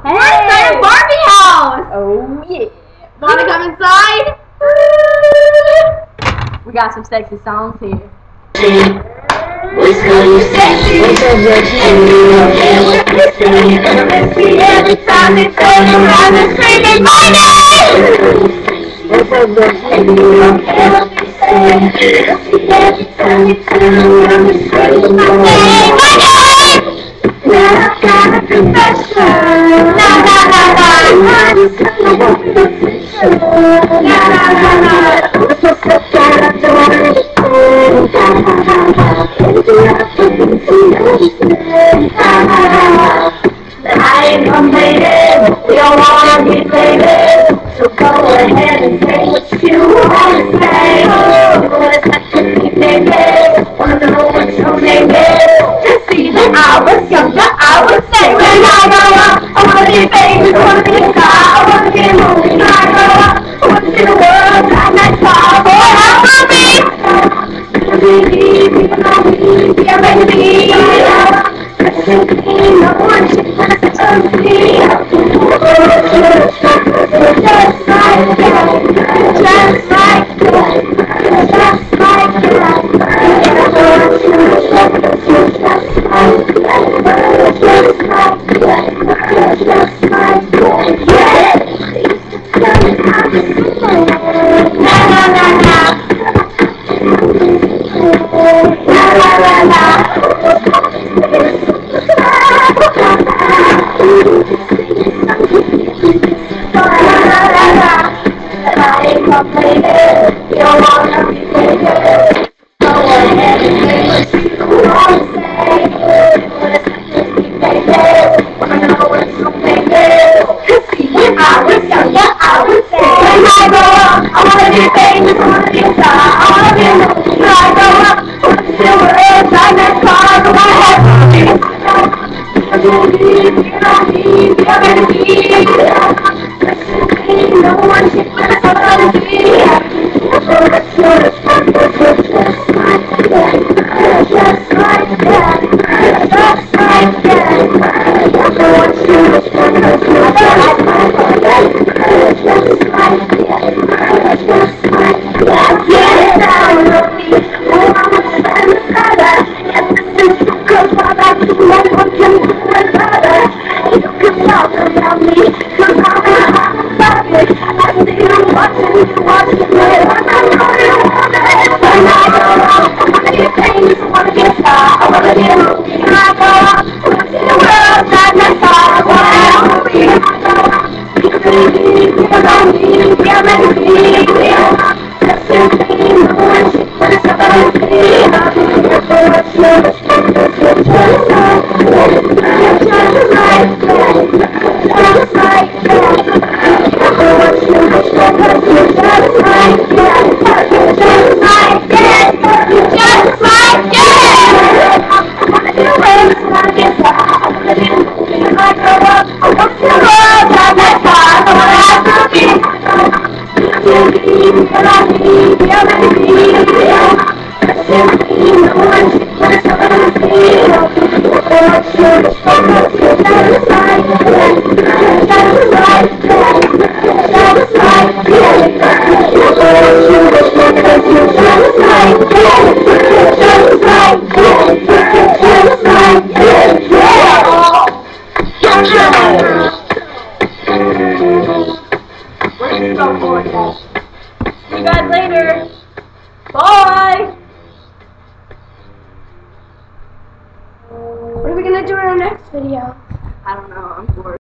We're inside a Barbie house! Oh yeah. Wanna come inside? We got some sexy songs here. Whistle you sexy, whistle you sexy. Every time they turn around and screaming my name. Whistle you don't care what they say. Every time they turn around and screaming my name. My name. Now I've got a confession. La la la la. I'm so la la la la. This was so bad I don't I ain't complaining, we don't wanna be famous. So go ahead and say what you wanna say. What is that pretty baby? Wanna know what your name is? Just see that I was younger, I would say when I grow up, I wanna be famous, I wanna be a star, I wanna be a movie when I grow up. I wanna see the world, drive that car, boy, I will be. I'm ready to be. No one should pass it to me. Just like that. Just like that. Just like See you guys later. Bye. What are we gonna do in our next video? I don't know. I'm bored.